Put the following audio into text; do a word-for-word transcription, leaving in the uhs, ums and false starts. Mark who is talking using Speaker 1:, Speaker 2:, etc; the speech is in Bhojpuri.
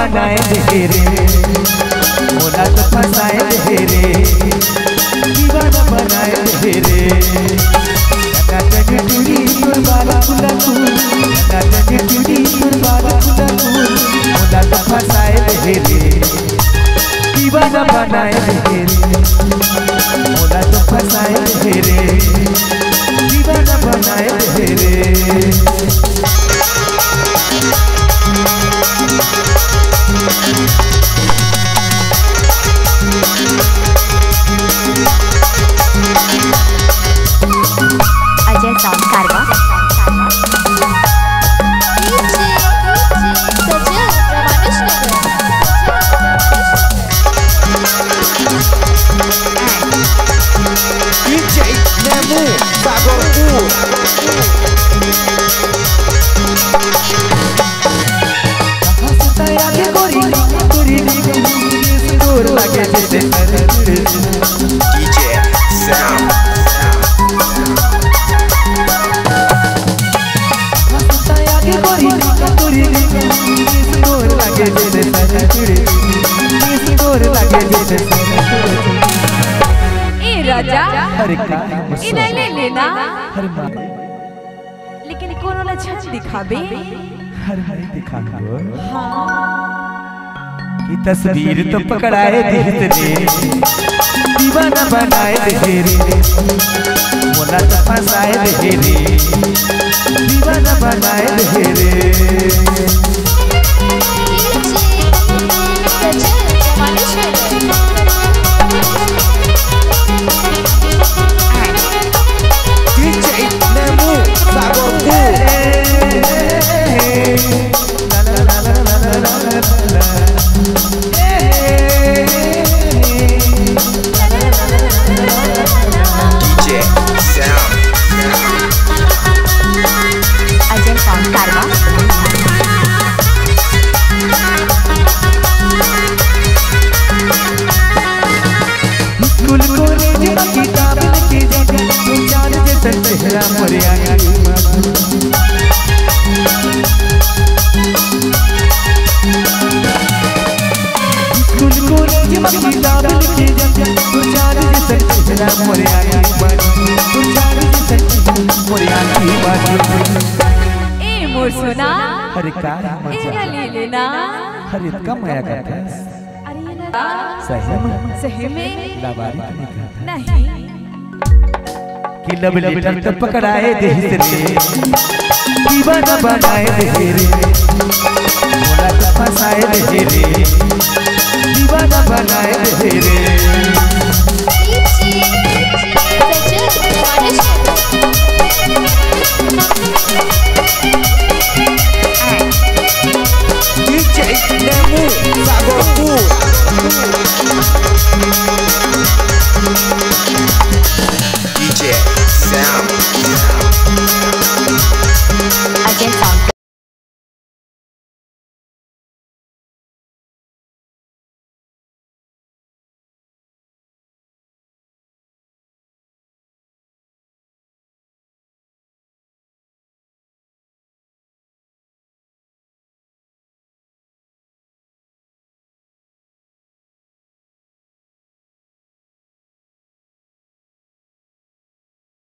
Speaker 1: बनाए रे, मोला तो फसाए रे, दीवाना बनाए रे। नाटक टूरी तोर बाला फुला फूल, नाटक टूरी तोर बाला फुला फूल, मोला तो फसाए रे, दीवाना बनाए रे, मोला तो फसाए रे, दीवाना बनाए रे।
Speaker 2: अजय साउंड कारवा राजा इन्हें ले लेना, लेकिन कौन वाला छन दिखाबे?
Speaker 1: हर हर दिखाबो। हाँ। की तस्वीर तो पकड़ाए दिल रे, दीवाना बनाए रे, मोला तो फसाए रे, दीवाना बनाए रे।
Speaker 2: ए मोर सोना,
Speaker 1: अरे का
Speaker 2: ले लेना,
Speaker 1: अरे कम आया करता।
Speaker 2: अरे ना
Speaker 1: सही में
Speaker 2: सही में
Speaker 1: लावारी
Speaker 2: नहीं
Speaker 1: कि लब लेटर तो पकड़ाए दे रे, दीवाना बनाए रे, मोला तो फसाए रे, दीवाना बनाए रे।